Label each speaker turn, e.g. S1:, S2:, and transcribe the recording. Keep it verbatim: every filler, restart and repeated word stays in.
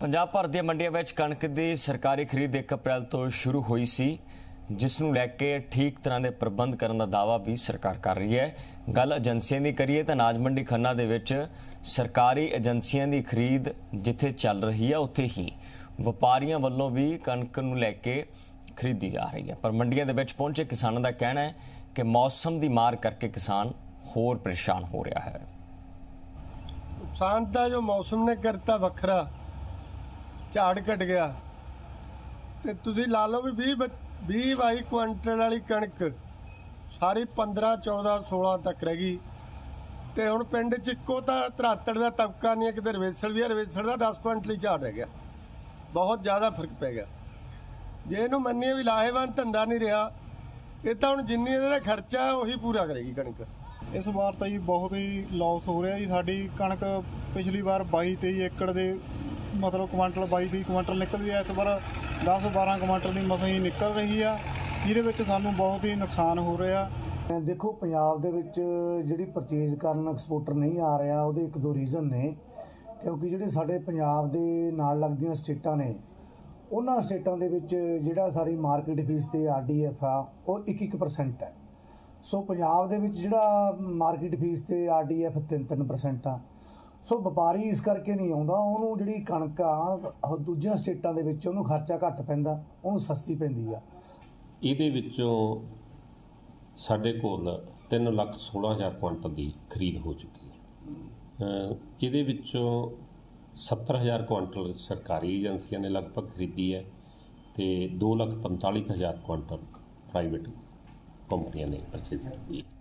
S1: पंजाब भर ਦੀਆਂ ਮੰਡੀਆਂ ਵਿੱਚ ਕਣਕ ਦੀ ਸਰਕਾਰੀ ਖਰੀਦ एक अप्रैल ਤੋਂ ਸ਼ੁਰੂ ਹੋਈ ਸੀ, जिस ਨੂੰ ਲੈ ਕੇ ठीक तरह ਦੇ ਪ੍ਰਬੰਧ ਕਰਨ ਦਾ ਦਾਅਵਾ ਵੀ ਸਰਕਾਰ ਕਰ ਰਹੀ ਹੈ। ਗੱਲ ਏਜੰਸੀਆਂ ਦੀ ਕਰੀਏ ਤਾਂ ਅਨਾਜ ਮੰਡੀ ਖੰਨਾ ਦੇ ਵਿੱਚ ਸਰਕਾਰੀ ਏਜੰਸੀਆਂ ਦੀ ਖਰੀਦ ਜਿੱਥੇ ਚੱਲ ਰਹੀ ਹੈ ਉੱਥੇ ਹੀ ਵਪਾਰੀਆਂ ਵੱਲੋਂ ਵੀ ਕਣਕ ਨੂੰ ਲੈ ਕੇ ਖਰੀਦੀ ਜਾ ਰਹੀ है। पर ਮੰਡੀਆਂ ਦੇ ਵਿੱਚ ਪਹੁੰਚੇ ਕਿਸਾਨਾਂ ਦਾ ਕਹਿਣਾ ਹੈ ਕਿ मौसम की मार करके किसान होर परेशान हो रहा है।
S2: नुकसान तो जो मौसम ने करता वखरा झाड़ घट गया तो तुसी ला लो भी भी भी बाई क्विंटल वाली कणक सारी पंद्रह चौदह सोलह तक रह गई तो हुण पिंड च इक्को तां तिहत्तर का तबका नहीं है, किते रवेसल भी है, रवेसल का दस क्विंटल ही झाड़ रह गया। बहुत ज़्यादा फर्क पै गया। जे इहनूं मन्नीए भी लाहेवंद धंधा नहीं रहा, ਇਹ ਤਾਂ ਹੁਣ ਜਿੰਨੀ ਇਹਦਾ ਖਰਚਾ ਉਹੀ ਪੂਰਾ ਕਰੇਗੀ ਕਣਕ।
S3: ਇਸ ਵਾਰ ਤਾਂ ਜੀ ਬਹੁਤ ਹੀ ਲਾਸ ਹੋ ਰਿਹਾ ਜੀ। ਸਾਡੀ ਕਣਕ ਪਿਛਲੀ ਵਾਰ ਬਾਈ ਤੇਈ ਏਕੜ ਦੇ ਮਤਲਬ ਕੁਆਂਟਲ ਬਾਈ ਤੇਈ ਕੁਆਂਟਲ ਨਿਕਲਦੀ ਹੈ, ਇਸ ਵਾਰ ਦਸ ਬਾਰਾਂ ਕੁਆਂਟਲ ਦੀ ਮਸਾਂ ਹੀ ਨਿਕਲ ਰਹੀ ਆ, ਜਿਹਦੇ ਵਿੱਚ ਸਾਨੂੰ ਬਹੁਤ ਹੀ ਨੁਕਸਾਨ ਹੋ ਰਿਹਾ।
S4: ਦੇਖੋ ਪੰਜਾਬ ਦੇ ਵਿੱਚ ਜਿਹੜੀ ਪਰਚੇਜ਼ ਕਰਨ ਐਕਸਪੋਰਟਰ ਨਹੀਂ ਆ ਰਿਹਾ, ਉਹਦੇ ਇੱਕ ਦੋ ਰੀਜ਼ਨ ਨੇ। ਕਿਉਂਕਿ ਜਿਹੜੇ ਸਾਡੇ ਪੰਜਾਬ ਦੇ ਨਾਲ ਲੱਗਦੀਆਂ ਸਟੇਟਾਂ ਨੇ ਉਹਨਾਂ ਸਟੇਟਾਂ ਦੇ ਵਿੱਚ ਜਿਹੜਾ ਸਾਰੀ ਮਾਰਕੀਟ ਫੀਸ ਤੇ ਆਰ ਡੀ ਐਫ ਆ ਉਹ ਇੱਕ ਇੱਕ ਪਰਸੈਂਟ ਹੈ। ਸੋ ਪੰਜਾਬ ਦੇ ਵਿੱਚ ਜਿਹੜਾ ਮਾਰਕੀਟ ਫੀਸ ਤੇ ਆਰ ਡੀ ਐਫ ਤਿੰਨ ਤਿੰਨ ਪਰਸੈਂਟ ਆ। ਸੋ ਵਪਾਰੀ ਇਸ ਕਰਕੇ ਨਹੀਂ ਆਉਂਦਾ, ਉਹਨੂੰ ਜਿਹੜੀ ਕਣਕ ਆ ਦੂਜੀਆਂ ਸਟੇਟਾਂ ਦੇ ਵਿੱਚ ਉਹਨੂੰ ਖਰਚਾ ਘੱਟ ਪੈਂਦਾ, ਉਹਨੂੰ ਸਸਤੀ ਪੈਂਦੀ ਆ।
S5: ਇਹਦੇ ਵਿੱਚੋਂ ਸਾਡੇ ਕੋਲ ਤਿੰਨ ਲੱਖ ਸੋਲਾਂ ਹਜ਼ਾਰ ਕੁਇੰਟਲ ਦੀ ਖਰੀਦ ਹੋ ਚੁੱਕੀ ਹੈ। ਇਹਦੇ ਵਿੱਚੋਂ सत्तर हज़ार कुआंटल सरकारी एजेंसियां ने लगभग खरीदी है तो दो लख पंताली हज़ार कुआंटल प्राइवेट कंपनियां ने परचेज की।